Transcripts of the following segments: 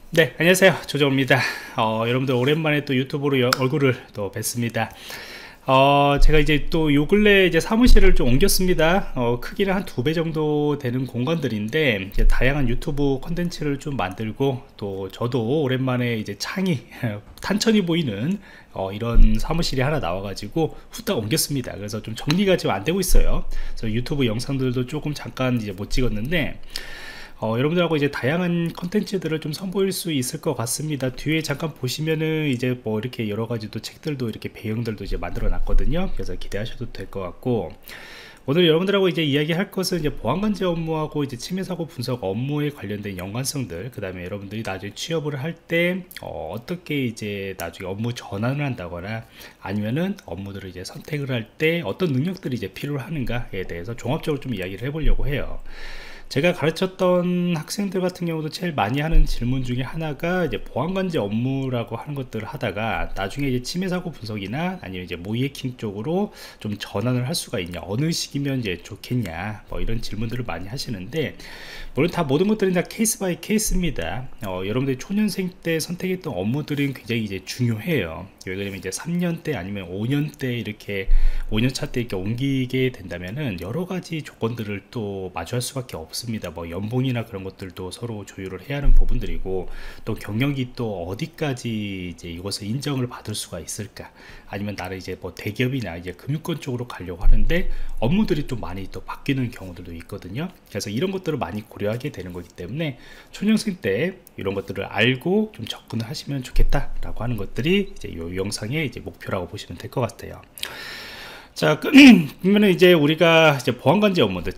네, 안녕하세요. 조정입니다. 여러분들 오랜만에 또 유튜브로 얼굴을 또 뵙습니다. 제가 이제 또 요 근래 이제 사무실을 좀 옮겼습니다. 크기는 한 2배 정도 되는 공간들인데, 이제 다양한 유튜브 컨텐츠를 좀 만들고, 또 저도 오랜만에 이제 창이, 탄천이 보이는, 이런 사무실이 하나 나와가지고 후딱 옮겼습니다. 그래서 좀 정리가 지금 안 되고 있어요. 그래서 유튜브 영상들도 조금 잠깐 이제 못 찍었는데, 여러분들하고 이제 다양한 컨텐츠들을 좀 선보일 수 있을 것 같습니다. 뒤에 잠깐 보시면은 이제 뭐 이렇게 여러 가지 또 책들도 이렇게 배경들도 이제 만들어 놨거든요. 그래서 기대하셔도 될 것 같고, 오늘 여러분들하고 이제 이야기할 것은 이제 보안관제 업무하고 이제 침해사고 분석 업무에 관련된 연관성들, 그 다음에 여러분들이 나중에 취업을 할 때 어떻게 이제 나중에 업무 전환을 한다거나 아니면은 업무들을 이제 선택을 할 때 어떤 능력들이 이제 필요하는가에 대해서 종합적으로 좀 이야기를 해보려고 해요. 제가 가르쳤던 학생들 같은 경우도 제일 많이 하는 질문 중에 하나가 이제 보안관제 업무라고 하는 것들을 하다가 나중에 이제 침해사고 분석이나 아니면 이제 모의해킹 쪽으로 좀 전환을 할 수가 있냐, 어느 시기면 이제 좋겠냐, 뭐 이런 질문들을 많이 하시는데, 물론 다 모든 것들은 다 케이스 바이 케이스입니다. 여러분들이 초년생 때 선택했던 업무들은 굉장히 이제 중요해요. 왜 그러면 이제 3년 때 아니면 5년 때 이렇게 5년 차 때 이렇게 옮기게 된다면은 여러 가지 조건들을 또 마주할 수밖에 없습니다. 뭐 연봉이나 그런 것들도 서로 조율을 해야 하는 부분들이고, 또 경력이 또 어디까지 이제 이것을 인정을 받을 수가 있을까, 아니면 나를 이제 뭐 대기업이나 이제 금융권 쪽으로 가려고 하는데 업무들이 또 많이 또 바뀌는 경우들도 있거든요. 그래서 이런 것들을 많이 고려하게 되는 거기 때문에 초년생 때 이런 것들을 알고 좀 접근을 하시면 좋겠다라고 하는 것들이 이제 이 영상의 이제 목표라고 보시면 될 것 같아요. 자, 그러면 이제 우리가 이제 보안관제 업무들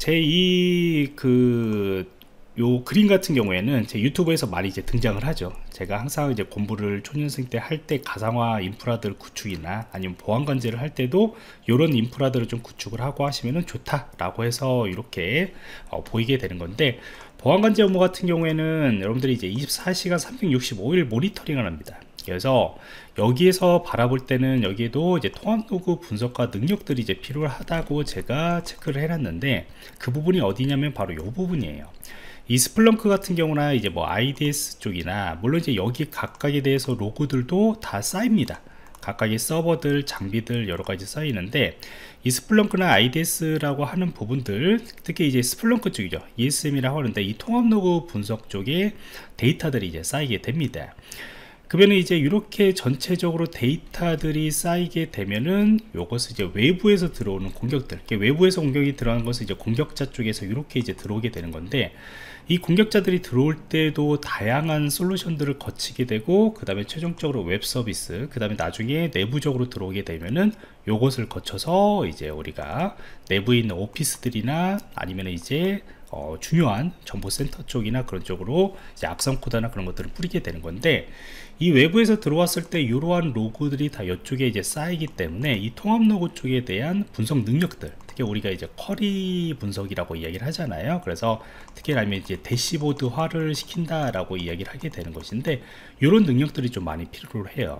요 그림 같은 경우에는 제 유튜브에서 많이 이제 등장을 하죠. 제가 항상 이제 공부를 초년생 때 할 때 가상화 인프라들 구축이나 아니면 보안관제를 할 때도 요런 인프라들을 좀 구축을 하고 하시면은 좋다라고 해서 이렇게 보이게 되는 건데, 보안관제 업무 같은 경우에는 여러분들이 이제 24시간 365일 모니터링을 합니다. 그래서 여기에서 바라볼 때는 여기에도 이제 통합 로그 분석과 능력들이 이제 필요하다고 제가 체크를 해놨는데, 그 부분이 어디냐면 바로 이 부분이에요. 이 스플렁크 같은 경우나 이제 뭐 IDS 쪽이나, 물론 이제 여기 각각에 대해서 로그들도 다 쌓입니다. 각각의 서버들, 장비들 여러 가지 쌓이는데, 이 스플렁크나 IDS라고 하는 부분들, 특히 이제 스플렁크 쪽이죠. ESM이라고 하는데, 이 통합 로그 분석 쪽에 데이터들이 이제 쌓이게 됩니다. 그러면 이제 이렇게 전체적으로 데이터들이 쌓이게 되면은 요것을 이제 외부에서 들어오는 공격들, 외부에서 공격이 들어가는 것은 이제 공격자 쪽에서 이렇게 이제 들어오게 되는 건데, 이 공격자들이 들어올 때도 다양한 솔루션들을 거치게 되고, 그 다음에 최종적으로 웹 서비스, 그 다음에 나중에 내부적으로 들어오게 되면은 요것을 거쳐서 이제 우리가 내부에 있는 오피스들이나 아니면 이제 중요한 정보센터 쪽이나 그런 쪽으로 이제 악성 코드나 그런 것들을 뿌리게 되는 건데, 이 외부에서 들어왔을 때 이러한 로그들이 다 이쪽에 이제 쌓이기 때문에 이 통합 로그 쪽에 대한 분석 능력들, 특히 우리가 이제 쿼리 분석이라고 이야기를 하잖아요. 그래서 특히 아니면 이제 대시보드화를 시킨다라고 이야기를 하게 되는 것인데, 이런 능력들이 좀 많이 필요로 해요.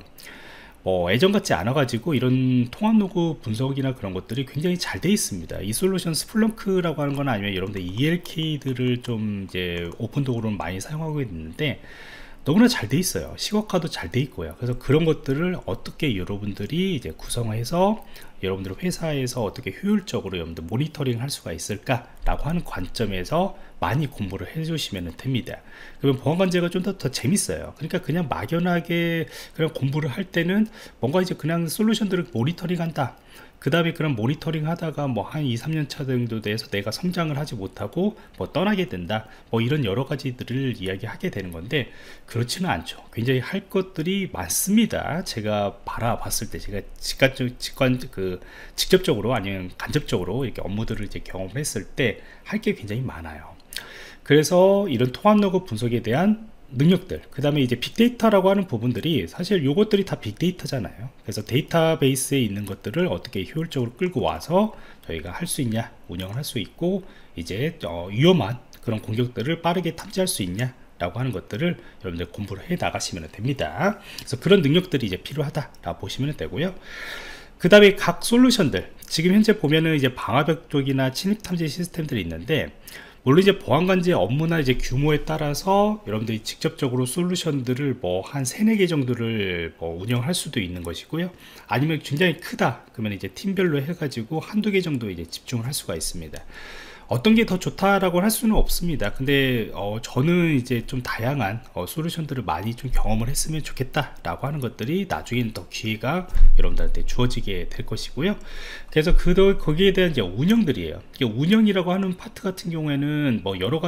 예전 같지 않아 가지고 이런 통합 로그 분석이나 그런 것들이 굉장히 잘 돼 있습니다. 이 솔루션 스플렁크라고 하는 건, 아니면 여러분들 ELK들을 좀 이제 오픈 도구로 많이 사용하고 있는데 너무나 잘 돼 있어요. 시각화도 잘 돼 있고요. 그래서 그런 것들을 어떻게 여러분들이 이제 구성해서 여러분들 회사에서 어떻게 효율적으로 여러분들 모니터링 할 수가 있을까 라고 하는 관점에서 많이 공부를 해 주시면 됩니다. 그러면 보안관제가 좀 더 재밌어요. 그러니까 그냥 막연하게 그냥 공부를 할 때는 뭔가 이제 그냥 솔루션들을 모니터링 한다, 그 다음에 그런 모니터링 하다가 뭐 한 2, 3년 차 정도 돼서 내가 성장을 하지 못하고 뭐 떠나게 된다, 뭐 이런 여러 가지들을 이야기하게 되는 건데, 그렇지는 않죠. 굉장히 할 것들이 많습니다. 제가 바라봤을 때, 제가 직접적으로 아니면 간접적으로 이렇게 업무들을 이제 경험을 했을 때 할 게 굉장히 많아요. 그래서 이런 통합 로그 분석에 대한 능력들, 그 다음에 이제 빅데이터라고 하는 부분들이 사실 요것들이 다 빅데이터잖아요. 그래서 데이터베이스에 있는 것들을 어떻게 효율적으로 끌고 와서 저희가 할 수 있냐, 운영을 할 수 있고, 이제 위험한 그런 공격들을 빠르게 탐지할 수 있냐 라고 하는 것들을 여러분들 공부를 해 나가시면 됩니다. 그래서 그런 능력들이 이제 필요하다라고 보시면 되고요. 그 다음에 각 솔루션들, 지금 현재 보면은 이제 방화벽 쪽이나 침입 탐지 시스템들이 있는데, 물론 이제 보안관제 업무나 이제 규모에 따라서 여러분들이 직접적으로 솔루션들을 뭐 한 3-4개 정도를 뭐 운영할 수도 있는 것이고요. 아니면 굉장히 크다 그러면 이제 팀별로 해가지고 한두 개 정도 이제 집중을 할 수가 있습니다. 어떤 게 더 좋다라고 할 수는 없습니다. 근데 저는 이제 좀 다양한 솔루션들을 많이 좀 경험을 했으면 좋겠다 라고 하는 것들이 나중에는 더 기회가 여러분들한테 주어지게 될 것이고요. 그래서 거기에 대한 이제 운영들이에요. 운영이라고 하는 파트 같은 경우에는 뭐 여러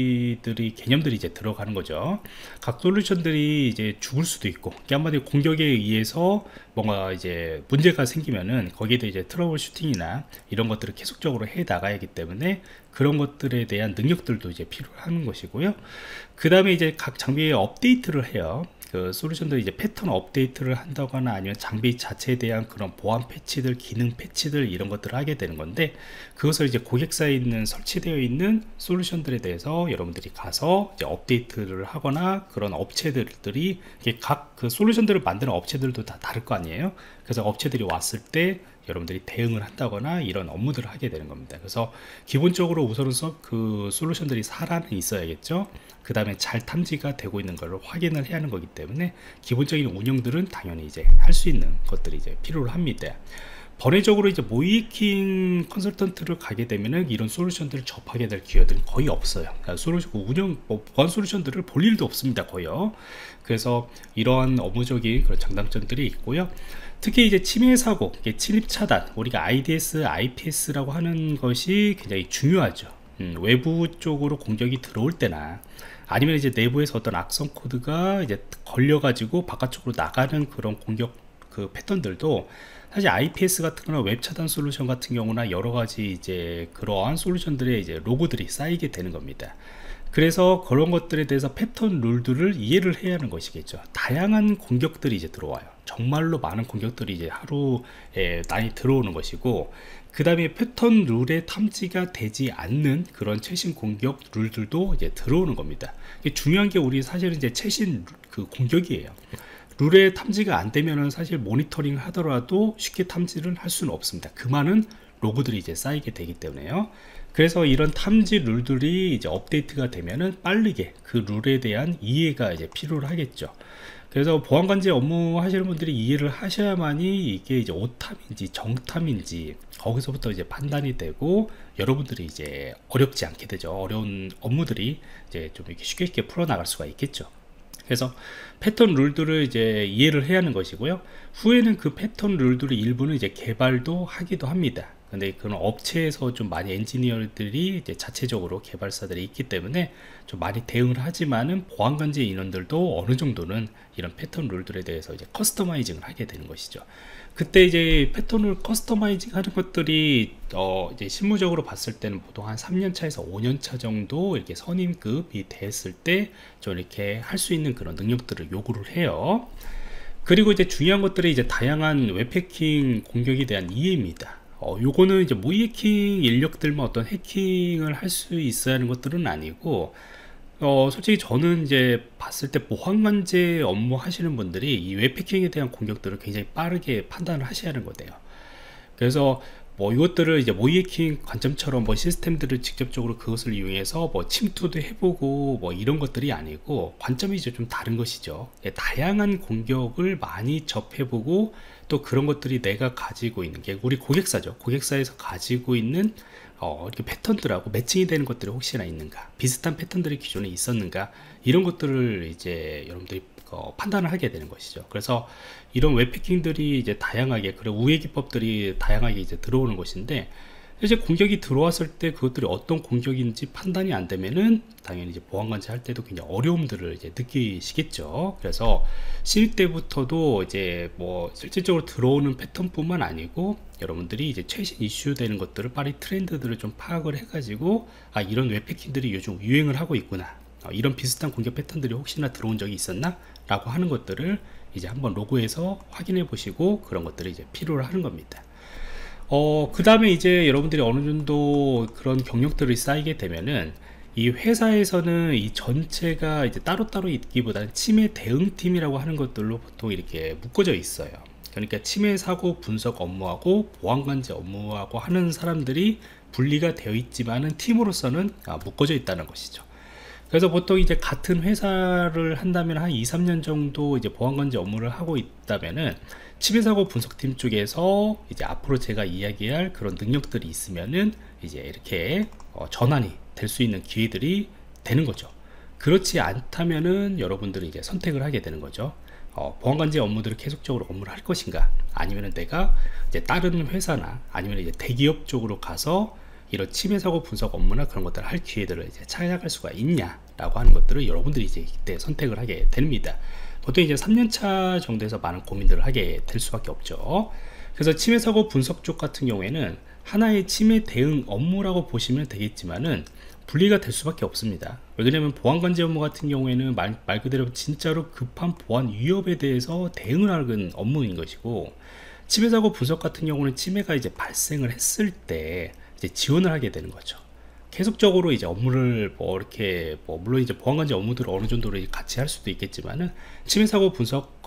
가지들이 개념들이 이제 들어가는 거죠. 각 솔루션들이 이제 죽을 수도 있고, 한마디로 공격에 의해서 뭔가 이제 문제가 생기면은 거기에도 이제 트러블 슈팅이나 이런 것들을 계속적으로 해 나가야 하기 때문에 그런 것들에 대한 능력들도 이제 필요한 것이고요. 그 다음에 이제 각 장비에 업데이트를 해요. 그 솔루션들 이제 패턴 업데이트를 한다거나 아니면 장비 자체에 대한 그런 보안 패치들, 기능 패치들 이런 것들을 하게 되는 건데, 그것을 이제 고객사에 있는 설치되어 있는 솔루션들에 대해서 여러분들이 가서 이제 업데이트를 하거나, 그런 업체들이 각 그 솔루션들을 만드는 업체들도 다 다를 거 아니에요. 그래서 업체들이 왔을 때 여러분들이 대응을 한다거나 이런 업무들을 하게 되는 겁니다. 그래서 기본적으로 우선은 그 솔루션들이 살아는 있어야겠죠. 그 다음에 잘 탐지가 되고 있는 걸 확인을 해야 하는 거기 때문에 기본적인 운영들은 당연히 이제 할 수 있는 것들이 이제 필요로 합니다. 번외적으로 이제 모이킹 컨설턴트를 가게 되면은 이런 솔루션들을 접하게 될 기회들은 거의 없어요. 그러니까 솔루션 운영 보안 솔루션들을 볼 일도 없습니다, 거의요. 그래서 이러한 업무적인 그런 장단점들이 있고요. 특히 이제 침해 사고, 침입 차단, 우리가 IDS, IPS라고 하는 것이 굉장히 중요하죠. 외부 쪽으로 공격이 들어올 때나 아니면 이제 내부에서 어떤 악성 코드가 이제 걸려가지고 바깥쪽으로 나가는 그런 공격 그 패턴들도 사실 IPS 같은 거나 웹 차단 솔루션 같은 경우나 여러 가지 이제 그러한 솔루션들의 이제 로고들이 쌓이게 되는 겁니다. 그래서 그런 것들에 대해서 패턴 룰들을 이해를 해야 하는 것이겠죠. 다양한 공격들이 이제 들어와요. 정말로 많은 공격들이 이제 하루에 많이 들어오는 것이고, 그 다음에 패턴 룰에 탐지가 되지 않는 그런 최신 공격 룰들도 이제 들어오는 겁니다. 중요한 게 우리 사실은 이제 최신 그 공격이에요. 룰에 탐지가 안 되면은 사실 모니터링 하더라도 쉽게 탐지를 할 수는 없습니다. 그 많은 로그들이 이제 쌓이게 되기 때문에요. 그래서 이런 탐지 룰들이 이제 업데이트가 되면은 빠르게 그 룰에 대한 이해가 이제 필요로 하겠죠. 그래서 보안관제 업무 하시는 분들이 이해를 하셔야만이 이게 이제 오탐인지 정탐인지 거기서부터 이제 판단이 되고, 여러분들이 이제 어렵지 않게 되죠. 어려운 업무들이 이제 좀 이렇게 쉽게 풀어나갈 수가 있겠죠. 그래서 패턴 룰들을 이제 이해를 해야 하는 것이고요. 후에는 그 패턴 룰들의 일부는 이제 개발도 하기도 합니다. 근데 그런 업체에서 좀 많이 엔지니어들이 이제 자체적으로 개발사들이 있기 때문에 좀 많이 대응을 하지만은 보안관제 인원들도 어느 정도는 이런 패턴 룰들에 대해서 이제 커스터마이징을 하게 되는 것이죠. 그때 이제 패턴을 커스터마이징 하는 것들이 이제 실무적으로 봤을 때는 보통 한 3년차에서 5년차 정도 이렇게 선임급이 됐을 때 좀 이렇게 할 수 있는 그런 능력들을 요구를 해요. 그리고 이제 중요한 것들이 이제 다양한 웹해킹 공격에 대한 이해입니다. 요거는 이제 모이해킹 인력들만 어떤 해킹을 할 수 있어야 하는 것들은 아니고, 솔직히 저는 이제 봤을 때 보안관제 업무 하시는 분들이 이 웹해킹에 대한 공격들을 굉장히 빠르게 판단을 하셔야 하는 거예요. 그래서 뭐 이것들을 이제 모이해킹 관점처럼 뭐 시스템들을 직접적으로 그것을 이용해서 뭐 침투도 해보고 뭐 이런 것들이 아니고, 관점이 이제 좀 다른 것이죠. 다양한 공격을 많이 접해보고, 또 그런 것들이 내가 가지고 있는 게 우리 고객사죠. 고객사에서 가지고 있는 이렇게 패턴들하고 매칭이 되는 것들이 혹시나 있는가, 비슷한 패턴들이 기존에 있었는가, 이런 것들을 이제 여러분들이 판단을 하게 되는 것이죠. 그래서 이런 웹해킹들이 이제 다양하게, 그리고 우회 기법들이 다양하게 이제 들어오는 것인데, 이제 공격이 들어왔을 때 그것들이 어떤 공격인지 판단이 안 되면은 당연히 이제 보안관제 할 때도 굉장히 어려움들을 이제 느끼시겠죠. 그래서 신입 때부터도 이제 뭐 실질적으로 들어오는 패턴뿐만 아니고, 여러분들이 이제 최신 이슈 되는 것들을 빨리 트렌드들을 좀 파악을 해가지고, 이런 웹해킹들이 요즘 유행을 하고 있구나, 이런 비슷한 공격 패턴들이 혹시나 들어온 적이 있었나 라고 하는 것들을 이제 한번 로그에서 확인해 보시고, 그런 것들이 이제 필요로 하는 겁니다. 그 다음에 이제 여러분들이 어느 정도 그런 경력들이 쌓이게 되면은, 이 회사에서는 이 전체가 이제 따로따로 있기보다는 침해 대응팀이라고 하는 것들로 보통 이렇게 묶어져 있어요. 그러니까 침해 사고 분석 업무하고 보안관제 업무하고 하는 사람들이 분리가 되어 있지만은 팀으로서는 묶어져 있다는 것이죠. 그래서 보통 이제 같은 회사를 한다면 한 2, 3년 정도 이제 보안관제 업무를 하고 있다면은 침해사고 분석팀 쪽에서 이제 앞으로 제가 이야기할 그런 능력들이 있으면은 이제 이렇게 전환이 될 수 있는 기회들이 되는 거죠. 그렇지 않다면은 여러분들이 이제 선택을 하게 되는 거죠. 보안관제 업무들을 계속적으로 업무를 할 것인가, 아니면은 내가 이제 다른 회사나 아니면 이제 대기업 쪽으로 가서 이런 침해사고 분석 업무나 그런 것들을 할 기회들을 이제 찾아갈 수가 있냐라고 하는 것들을 여러분들이 이제 이때 선택을 하게 됩니다. 보통 이제 3년차 정도에서 많은 고민들을 하게 될 수밖에 없죠. 그래서 침해사고 분석 쪽 같은 경우에는 하나의 침해 대응 업무라고 보시면 되겠지만은 분리가 될 수밖에 없습니다. 왜냐하면 보안관제 업무 같은 경우에는 말 그대로 진짜로 급한 보안 위협에 대해서 대응을 하는 업무인 것이고, 침해사고 분석 같은 경우는 침해가 이제 발생을 했을 때 이제 지원을 하게 되는 거죠. 계속적으로 이제 업무를 물론 이제 보안관제 업무들을 어느 정도로 같이 할 수도 있겠지만은 침해사고 분석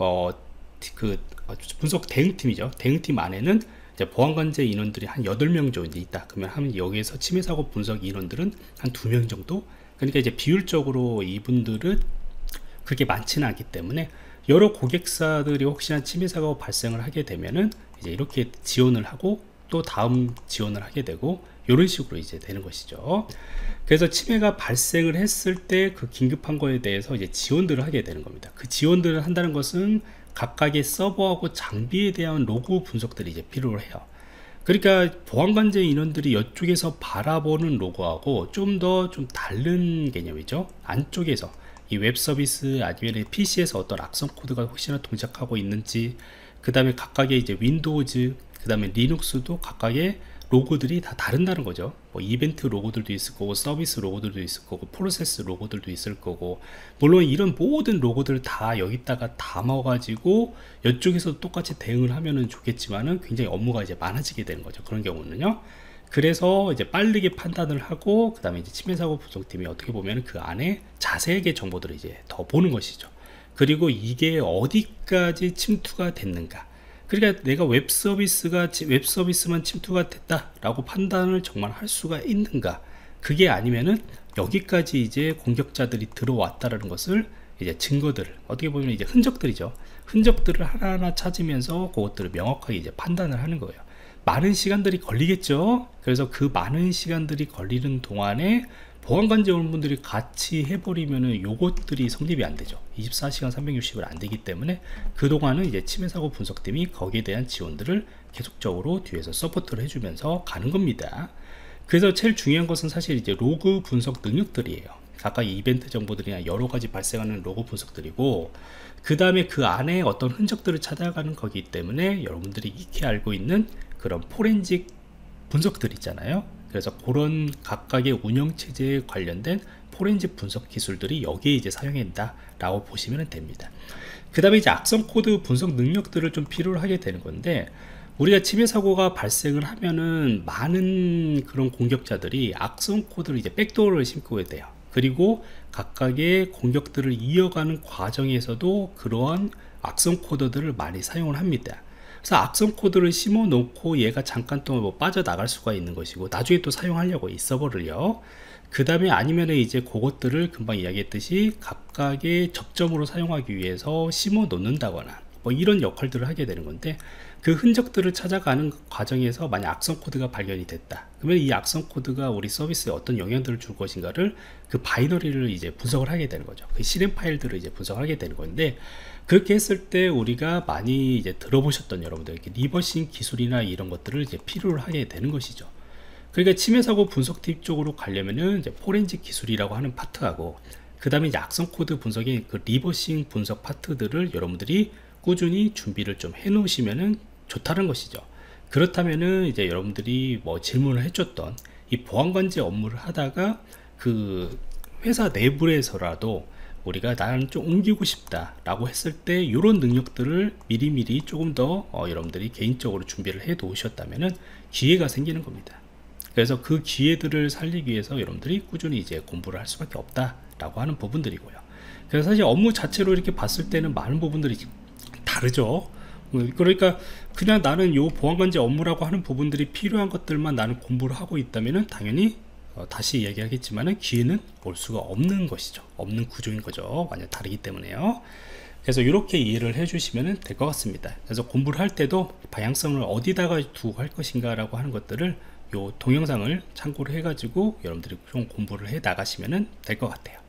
분석 대응팀이죠. 대응팀 안에는 이제 보안관제 인원들이 한 8명 정도 있다. 그러면 여기에서 침해사고 분석 인원들은 한 2명 정도? 그러니까 이제 비율적으로 이분들은 그렇게 많지는 않기 때문에 여러 고객사들이 혹시나 침해사고 발생을 하게 되면은 이제 이렇게 지원을 하고 또 다음 지원을 하게 되고 이런 식으로 이제 되는 것이죠. 그래서 침해가 발생을 했을 때 그 긴급한 거에 대해서 이제 지원들을 하게 되는 겁니다. 그 지원들을 한다는 것은 각각의 서버하고 장비에 대한 로그 분석들이 이제 필요해요. 그러니까 보안관제 인원들이 이쪽에서 바라보는 로그하고 좀 다른 개념이죠. 안쪽에서 이 웹 서비스 아니면 PC에서 어떤 악성 코드가 혹시나 동작하고 있는지, 그 다음에 각각의 이제 윈도우즈, 그 다음에 리눅스도 각각의 로고들이 다 다른다는 거죠. 뭐 이벤트 로고들도 있을 거고, 서비스 로고들도 있을 거고, 프로세스 로고들도 있을 거고, 물론 이런 모든 로고들을 다 여기다가 담아 가지고 이쪽에서 똑같이 대응을 하면은 좋겠지만은 굉장히 업무가 이제 많아지게 되는 거죠. 그런 경우는요. 그래서 이제 빠르게 판단을 하고, 그 다음에 이제 침해사고 분석팀이 어떻게 보면 그 안에 자세하게 정보들을 이제 더 보는 것이죠. 그리고 이게 어디까지 침투가 됐는가, 그러니까 내가 웹 서비스만 침투가 됐다라고 판단을 정말 할 수가 있는가, 그게 아니면은 여기까지 이제 공격자들이 들어왔다라는 것을 이제 증거들을, 어떻게 보면 이제 흔적들이죠. 흔적들을 하나하나 찾으면서 그것들을 명확하게 이제 판단을 하는 거예요. 많은 시간들이 걸리겠죠. 그래서 그 많은 시간들이 걸리는 동안에 보안관제 업무분들이 같이 해버리면은 요것들이 성립이 안 되죠. 24시간 360을 안 되기 때문에 그동안은 이제 침해사고 분석팀이 거기에 대한 지원들을 계속적으로 뒤에서 서포트를 해주면서 가는 겁니다. 그래서 제일 중요한 것은 사실 이제 로그 분석 능력들이에요. 각각 이벤트 정보들이나 여러 가지 발생하는 로그 분석들이고, 그 다음에 그 안에 어떤 흔적들을 찾아가는 거기 때문에 여러분들이 익히 알고 있는 그런 포렌식 분석들 있잖아요. 그래서 그런 각각의 운영체제에 관련된 포렌식 분석 기술들이 여기에 이제 사용된다 라고 보시면 됩니다. 그 다음에 이제 악성 코드 분석 능력들을 좀 필요로 하게 되는 건데, 우리가 침해 사고가 발생을 하면은 많은 그런 공격자들이 악성 코드를 이제 백도어를 심고 돼요. 그리고 각각의 공격들을 이어가는 과정에서도 그러한 악성 코드들을 많이 사용을 합니다. 그래서 악성 코드를 심어 놓고 얘가 잠깐 동안 뭐 빠져나갈 수가 있는 것이고, 나중에 또 사용하려고 이 서버를요. 그 다음에 아니면은 이제 그것들을 금방 이야기했듯이 각각의 접점으로 사용하기 위해서 심어 놓는다거나 뭐 이런 역할들을 하게 되는 건데, 그 흔적들을 찾아가는 과정에서 만약 악성 코드가 발견이 됐다, 그러면 이 악성 코드가 우리 서비스에 어떤 영향들을 줄 것인가를 그 바이너리를 이제 분석을 하게 되는 거죠. 그 실행 파일들을 이제 분석하게 되는 건데, 그렇게 했을 때 우리가 많이 이제 들어보셨던 여러분들 리버싱 기술이나 이런 것들을 이제 필요로 하게 되는 것이죠. 그러니까 침해 사고 분석팀 쪽으로 가려면은 이제 포렌식 기술이라고 하는 파트하고, 그 다음에 이제 악성 코드 분석의 그 리버싱 분석 파트들을 여러분들이 꾸준히 준비를 좀 해 놓으시면은 좋다는 것이죠. 그렇다면은 이제 여러분들이 뭐 질문을 해줬던 이 보안관제 업무를 하다가 그 회사 내부에서라도 우리가 나는 좀 옮기고 싶다 라고 했을 때 이런 능력들을 미리미리 조금 더 여러분들이 개인적으로 준비를 해 놓으셨다면은 기회가 생기는 겁니다. 그래서 그 기회들을 살리기 위해서 여러분들이 꾸준히 이제 공부를 할 수밖에 없다 라고 하는 부분들이고요. 그래서 사실 업무 자체로 이렇게 봤을 때는 많은 부분들이 다르죠. 그러니까 그냥 나는 요 보안관제 업무라고 하는 부분들이 필요한 것들만 나는 공부를 하고 있다면은 당연히 다시 얘기하겠지만은 기회는 올 수가 없는 것이죠. 없는 구조인 거죠. 완전 다르기 때문에요. 그래서 이렇게 이해를 해주시면 될 것 같습니다. 그래서 공부를 할 때도 방향성을 어디다가 두고 할 것인가 라고 하는 것들을 요 동영상을 참고를 해 가지고 여러분들이 좀 공부를 해 나가시면 될 것 같아요.